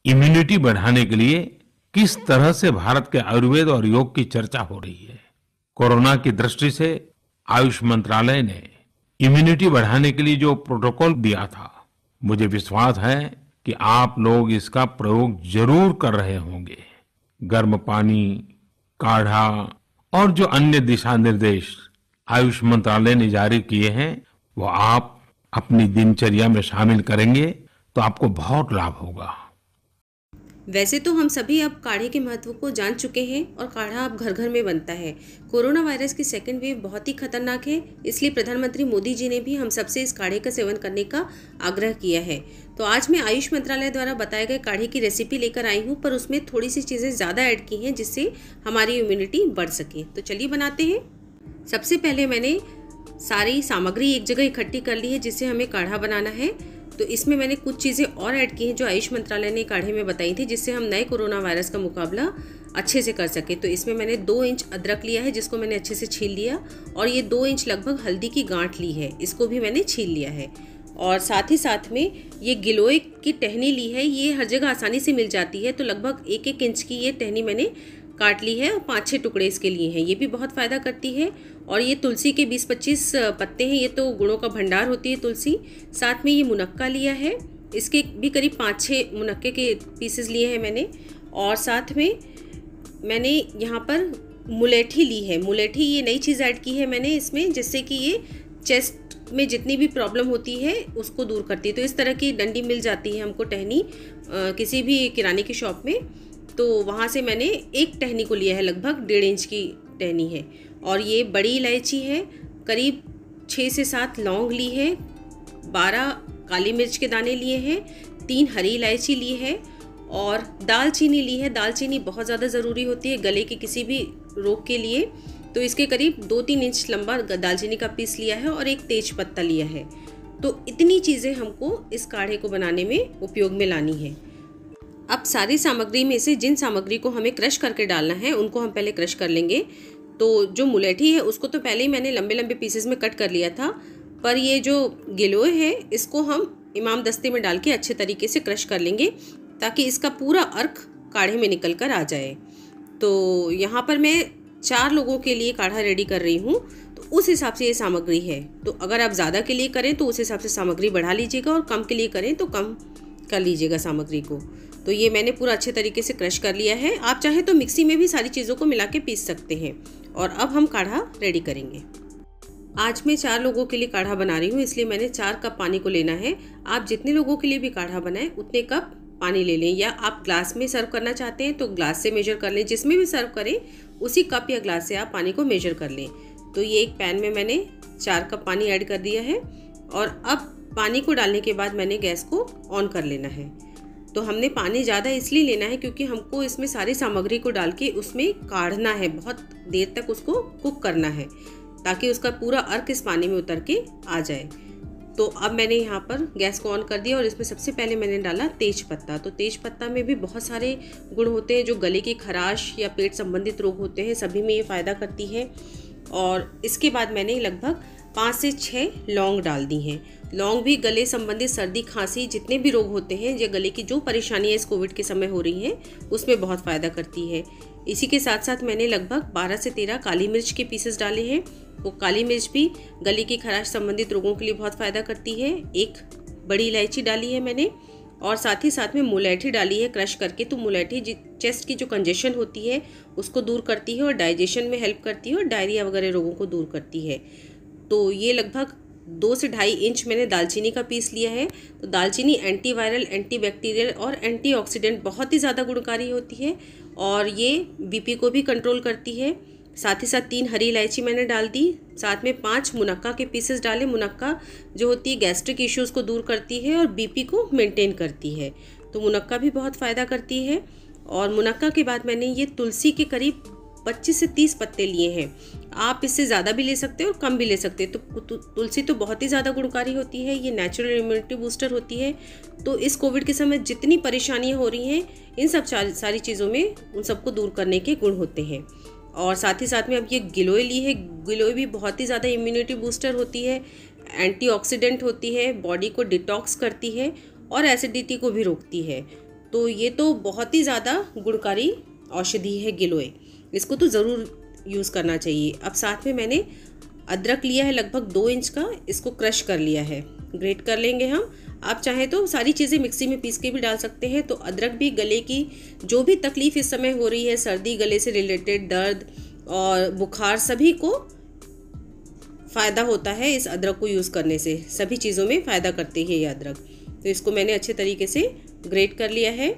Immunity बढ़ाने के लिए किस तरह से भारत के आयुर्वेद और योग की चर्चा हो रही है। कोरोना की दृष्टि से आयुष मंत्रालय ने इम्यूनिटी बढ़ाने के लिए जो प्रोटोकॉल दिया था, मुझे विश्वास है कि आप लोग इसका प्रयोग जरूर कर रहे होंगे। गर्म पानी, काढ़ा और जो अन्य दिशा निर्देश आयुष मंत्रालय ने जारी किए हैं, वो आप अपनी दिनचर्या में शामिल करेंगे तो आपको बहुत लाभ होगा। वैसे तो हम सभी अब काढ़े के महत्व को जान चुके हैं और काढ़ा अब घर घर में बनता है। कोरोना वायरस की सेकेंड वेव बहुत ही खतरनाक है, इसलिए प्रधानमंत्री मोदी जी ने भी हम सबसे इस काढ़े का सेवन करने का आग्रह किया है। तो आज मैं आयुष मंत्रालय द्वारा बताए गए काढ़े की रेसिपी लेकर आई हूँ, पर उसमें थोड़ी सी चीज़ें ज़्यादा ऐड की हैं जिससे हमारी इम्यूनिटी बढ़ सके। तो चलिए बनाते हैं। सबसे पहले मैंने सारी सामग्री एक जगह इकट्ठी कर ली है जिससे हमें काढ़ा बनाना है। तो इसमें मैंने कुछ चीज़ें और ऐड की हैं जो आयुष मंत्रालय ने काढ़े में बताई थी, जिससे हम नए कोरोना वायरस का मुकाबला अच्छे से कर सके। तो इसमें मैंने 2 इंच अदरक लिया है जिसको मैंने अच्छे से छील लिया, और ये 2 इंच लगभग हल्दी की गांठ ली है, इसको भी मैंने छील लिया है। और साथ ही साथ में ये गिलोय की टहनी ली है, ये हर जगह आसानी से मिल जाती है। तो लगभग 1-1 इंच की ये टहनी मैंने काट ली है और 5-6 टुकड़े इसके लिए हैं, ये भी बहुत फ़ायदा करती है। और ये तुलसी के 20-25 पत्ते हैं, ये तो गुणों का भंडार होती है तुलसी। साथ में ये मुनक्का लिया है, इसके भी करीब 5-6 मुनक्के के पीसेस लिए हैं मैंने। और साथ में मैंने यहाँ पर मुलेठी ली है। मुलेठी ये नई चीज़ ऐड की है मैंने इसमें, जिससे कि ये चेस्ट में जितनी भी प्रॉब्लम होती है उसको दूर करती है। तो इस तरह की डंडी मिल जाती है हमको टहनी किसी भी किराने की शॉप में, तो वहाँ से मैंने एक टहनी को लिया है, लगभग 1.5 इंच की टहनी है। और ये बड़ी इलायची है, करीब 6 से 7 लौंग ली है, 12 काली मिर्च के दाने लिए हैं, 3 हरी इलायची ली है और दालचीनी ली है। दालचीनी बहुत ज़्यादा ज़रूरी होती है गले के किसी भी रोग के लिए। तो इसके करीब 2-3 इंच लंबा दालचीनी का पीस लिया है और एक तेज पत्ता लिया है। तो इतनी चीज़ें हमको इस काढ़े को बनाने में उपयोग में लानी है। अब सारी सामग्री में से जिन सामग्री को हमें क्रश करके डालना है उनको हम पहले क्रश कर लेंगे। तो जो मुलेठी है उसको तो पहले ही मैंने लंबे लंबे पीसेस में कट कर लिया था, पर ये जो गिलोय है इसको हम इमाम दस्ते में डाल के अच्छे तरीके से क्रश कर लेंगे ताकि इसका पूरा अर्क काढ़े में निकल कर आ जाए। तो यहाँ पर मैं 4 लोगों के लिए काढ़ा रेडी कर रही हूँ, तो उस हिसाब से ये सामग्री है। तो अगर आप ज़्यादा के लिए करें तो उस हिसाब से सामग्री बढ़ा लीजिएगा, और कम के लिए करें तो कम कर लीजिएगा सामग्री को। तो ये मैंने पूरा अच्छे तरीके से क्रश कर लिया है। आप चाहे तो मिक्सी में भी सारी चीज़ों को मिला के पीस सकते हैं। और अब हम काढ़ा रेडी करेंगे। आज मैं 4 लोगों के लिए काढ़ा बना रही हूँ, इसलिए मैंने 4 कप पानी को लेना है। आप जितने लोगों के लिए भी काढ़ा बनाएं उतने कप पानी ले लें, या आप ग्लास में सर्व करना चाहते हैं तो ग्लास से मेजर कर लें। जिसमें भी सर्व करें उसी कप या ग्लास से आप पानी को मेजर कर लें। तो ये एक पैन में मैंने 4 कप पानी ऐड कर दिया है, और अब पानी को डालने के बाद मैंने गैस को ऑन कर लेना है। तो हमने पानी ज़्यादा इसलिए लेना है क्योंकि हमको इसमें सारी सामग्री को डाल के उसमें काढ़ना है, बहुत देर तक उसको कुक करना है ताकि उसका पूरा अर्क इस पानी में उतर के आ जाए। तो अब मैंने यहाँ पर गैस को ऑन कर दिया, और इसमें सबसे पहले मैंने डाला तेज पत्ता। तो तेज पत्ता में भी बहुत सारे गुण होते हैं, जो गले की खराश या पेट संबंधित रोग होते हैं सभी में ये फ़ायदा करती है। और इसके बाद मैंने लगभग 5 से 6 लौंग डाल दी हैं। लौंग भी गले संबंधित सर्दी खांसी जितने भी रोग होते हैं या गले की जो परेशानियां इस कोविड के समय हो रही हैं उसमें बहुत फ़ायदा करती है। इसी के साथ साथ मैंने लगभग 12 से 13 काली मिर्च के पीसेस डाले हैं। वो काली मिर्च भी गले की खराश संबंधित रोगों के लिए बहुत फ़ायदा करती है। एक बड़ी इलायची डाली है मैंने, और साथ ही साथ में मुलेठी डाली है क्रश करके। तो मुलेठी चेस्ट की जो कंजेशन होती है उसको दूर करती है और डाइजेशन में हेल्प करती है और डायरिया वगैरह रोगों को दूर करती है। तो ये लगभग 2 से 2.5 इंच मैंने दालचीनी का पीस लिया है। तो दालचीनी एंटीवायरल, एंटीबैक्टीरियल और एंटीऑक्सीडेंट बहुत ही ज़्यादा गुणकारी होती है, और ये बीपी को भी कंट्रोल करती है। साथ ही साथ 3 हरी इलायची मैंने डाल दी, साथ में 5 मुनक्का के पीसेस डाले। मुनक्का जो होती है गैस्ट्रिक इश्यूज़ को दूर करती है और बीपी को मेंटेन करती है, तो मुनक्का भी बहुत फ़ायदा करती है। और मुनक्का के बाद मैंने ये तुलसी के करीब 25 से 30 पत्ते लिए हैं। आप इससे ज़्यादा भी ले सकते हैं और कम भी ले सकते हैं। तो तुलसी तो बहुत ही ज़्यादा गुणकारी होती है, ये नेचुरल इम्यूनिटी बूस्टर होती है। तो इस कोविड के समय जितनी परेशानियां हो रही हैं इन सब सारी चीज़ों में उन सबको दूर करने के गुण होते हैं। और साथ ही साथ में अब ये गिलोय ली है। गिलोय भी बहुत ही ज़्यादा इम्यूनिटी बूस्टर होती है, एंटीऑक्सीडेंट होती है, बॉडी को डिटॉक्स करती है और एसिडिटी को भी रोकती है। तो ये तो बहुत ही ज़्यादा गुणकारी औषधि है गिलोय, इसको तो ज़रूर यूज़ करना चाहिए। अब साथ में मैंने अदरक लिया है लगभग 2 इंच का, इसको क्रश कर लिया है, ग्रेट कर लेंगे हम। आप चाहें तो सारी चीज़ें मिक्सी में पीस के भी डाल सकते हैं। तो अदरक भी गले की जो भी तकलीफ़ इस समय हो रही है, सर्दी, गले से रिलेटेड दर्द और बुखार, सभी को फ़ायदा होता है इस अदरक को यूज़ करने से। सभी चीज़ों में फ़ायदा करती है ये अदरक। तो इसको मैंने अच्छे तरीके से ग्रेट कर लिया है।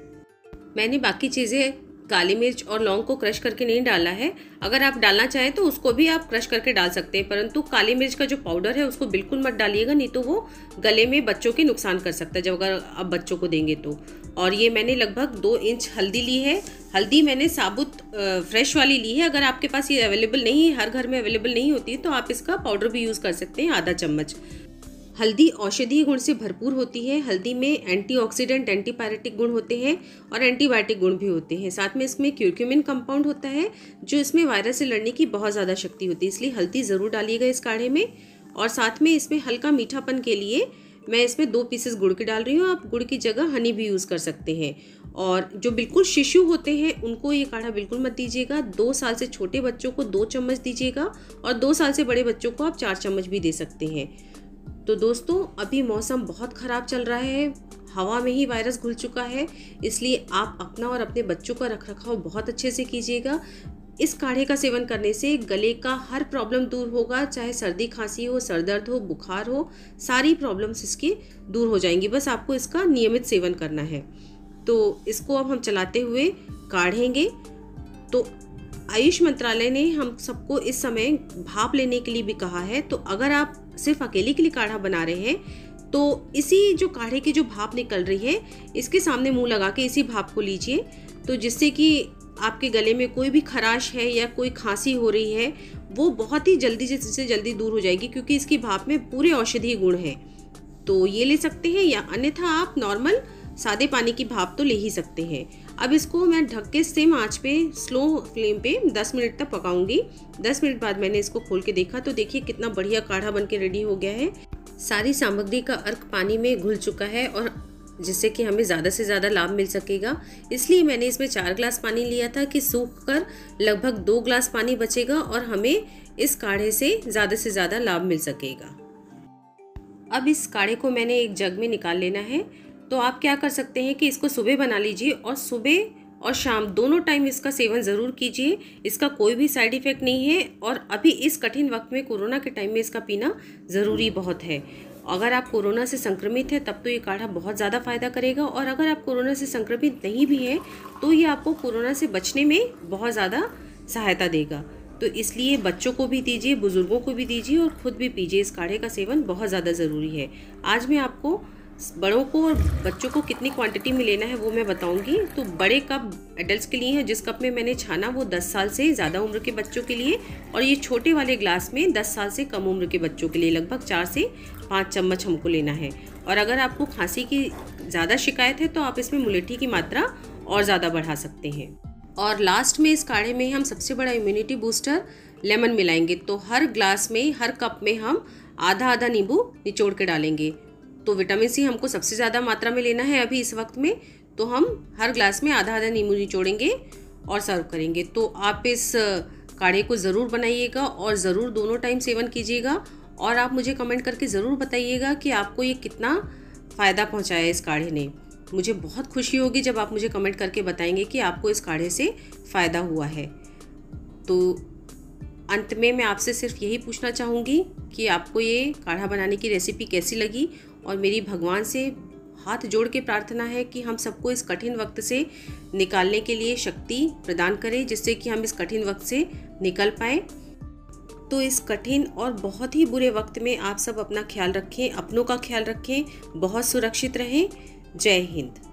मैंने बाकी चीज़ें काली मिर्च और लौंग को क्रश करके नहीं डाला है। अगर आप डालना चाहें तो उसको भी आप क्रश करके डाल सकते हैं, परंतु काली मिर्च का जो पाउडर है उसको बिल्कुल मत डालिएगा, नहीं तो वो गले में बच्चों के नुकसान कर सकता है जब अगर आप बच्चों को देंगे तो। और ये मैंने लगभग 2 इंच हल्दी ली है। हल्दी मैंने साबुत फ्रेश वाली ली है। अगर आपके पास ये अवेलेबल नहीं है, हर घर में अवेलेबल नहीं होती है, तो आप इसका पाउडर भी यूज़ कर सकते हैं, आधा चम्मच। हल्दी औषधीय गुण से भरपूर होती है। हल्दी में एंटीऑक्सीडेंट, एंटीपायरेटिक गुण होते हैं और एंटीबायोटिक गुण भी होते हैं। साथ में इसमें क्यूरक्यूमिन कंपाउंड होता है जो इसमें वायरस से लड़ने की बहुत ज़्यादा शक्ति होती है, इसलिए हल्दी ज़रूर डालिएगा इस काढ़े में। और साथ में इसमें हल्का मीठापन के लिए मैं इसमें 2 पीसेस गुड़ के डाल रही हूँ। आप गुड़ की जगह हनी भी यूज़ कर सकते हैं। और जो बिल्कुल शिशु होते हैं उनको ये काढ़ा बिल्कुल मत दीजिएगा। 2 साल से छोटे बच्चों को 2 चम्मच दीजिएगा और 2 साल से बड़े बच्चों को आप 4 चम्मच भी दे सकते हैं। तो दोस्तों, अभी मौसम बहुत ख़राब चल रहा है, हवा में ही वायरस घुल चुका है, इसलिए आप अपना और अपने बच्चों का रखरखाव बहुत अच्छे से कीजिएगा। इस काढ़े का सेवन करने से गले का हर प्रॉब्लम दूर होगा, चाहे सर्दी खांसी हो, सर दर्द हो, बुखार हो, सारी प्रॉब्लम्स इसकी दूर हो जाएंगी। बस आपको इसका नियमित सेवन करना है। तो इसको अब हम चलाते हुए काढ़ेंगे। तो आयुष मंत्रालय ने हम सबको इस समय भाप लेने के लिए भी कहा है। तो अगर आप सिर्फ अकेले के लिए काढ़ा बना रहे हैं तो इसी जो काढ़े की जो भाप निकल रही है, इसके सामने मुंह लगा के इसी भाप को लीजिए, तो जिससे कि आपके गले में कोई भी खराश है या कोई खांसी हो रही है वो बहुत ही जल्दी से जल्दी दूर हो जाएगी, क्योंकि इसकी भाप में पूरे औषधीय गुण हैं। तो ये ले सकते हैं, या अन्यथा आप नॉर्मल सादे पानी की भाप तो ले ही सकते हैं। अब इसको मैं ढक के सेम आंच पे, स्लो फ्लेम पे 10 मिनट तक पकाऊंगी। 10 मिनट बाद मैंने इसको खोल के देखा तो देखिए कितना बढ़िया काढ़ा बन के रेडी हो गया है। सारी सामग्री का अर्क पानी में घुल चुका है और जिससे कि हमें ज़्यादा से ज़्यादा लाभ मिल सकेगा। इसलिए मैंने इसमें 4 ग्लास पानी लिया था कि सूख कर लगभग 2 ग्लास पानी बचेगा और हमें इस काढ़े से ज़्यादा लाभ मिल सकेगा। अब इस काढ़े को मैंने एक जग में निकाल लेना है। तो आप क्या कर सकते हैं कि इसको सुबह बना लीजिए और सुबह और शाम दोनों टाइम इसका सेवन ज़रूर कीजिए। इसका कोई भी साइड इफ़ेक्ट नहीं है और अभी इस कठिन वक्त में, कोरोना के टाइम में इसका पीना ज़रूरी बहुत है। अगर आप कोरोना से संक्रमित हैं तब तो ये काढ़ा बहुत ज़्यादा फ़ायदा करेगा, और अगर आप कोरोना से संक्रमित नहीं भी हैं तो ये आपको कोरोना से बचने में बहुत ज़्यादा सहायता देगा। तो इसलिए बच्चों को भी दीजिए, बुज़ुर्गों को भी दीजिए और ख़ुद भी पीजिए। इस काढ़े का सेवन बहुत ज़्यादा ज़रूरी है। आज मैं आपको बड़ों को और बच्चों को कितनी क्वांटिटी में लेना है वो मैं बताऊंगी। तो बड़े कप एडल्ट्स के लिए है, जिस कप में मैंने छाना वो 10 साल से ज़्यादा उम्र के बच्चों के लिए, और ये छोटे वाले ग्लास में 10 साल से कम उम्र के बच्चों के लिए लगभग 4 से 5 चम्मच हमको लेना है। और अगर आपको खांसी की ज़्यादा शिकायत है तो आप इसमें मुलेठी की मात्रा और ज़्यादा बढ़ा सकते हैं। और लास्ट में इस काढ़े में हम सबसे बड़ा इम्यूनिटी बूस्टर लेमन मिलाएंगे। तो हर ग्लास में, हर कप में हम आधा नींबू निचोड़ के डालेंगे। तो विटामिन सी हमको सबसे ज़्यादा मात्रा में लेना है अभी इस वक्त में, तो हम हर ग्लास में आधा नींबू निचोड़ेंगे और सर्व करेंगे। तो आप इस काढ़े को ज़रूर बनाइएगा और ज़रूर दोनों टाइम सेवन कीजिएगा। और आप मुझे कमेंट करके ज़रूर बताइएगा कि आपको ये कितना फ़ायदा पहुंचाया इस काढ़े ने। मुझे बहुत खुशी होगी जब आप मुझे कमेंट करके बताएंगे कि आपको इस काढ़े से फ़ायदा हुआ है। तो अंत में मैं आपसे सिर्फ यही पूछना चाहूँगी कि आपको ये काढ़ा बनाने की रेसिपी कैसी लगी, और मेरी भगवान से हाथ जोड़ के प्रार्थना है कि हम सबको इस कठिन वक्त से निकालने के लिए शक्ति प्रदान करें, जिससे कि हम इस कठिन वक्त से निकल पाएँ। तो इस कठिन और बहुत ही बुरे वक्त में आप सब अपना ख्याल रखें, अपनों का ख्याल रखें, बहुत सुरक्षित रहें। जय हिंद।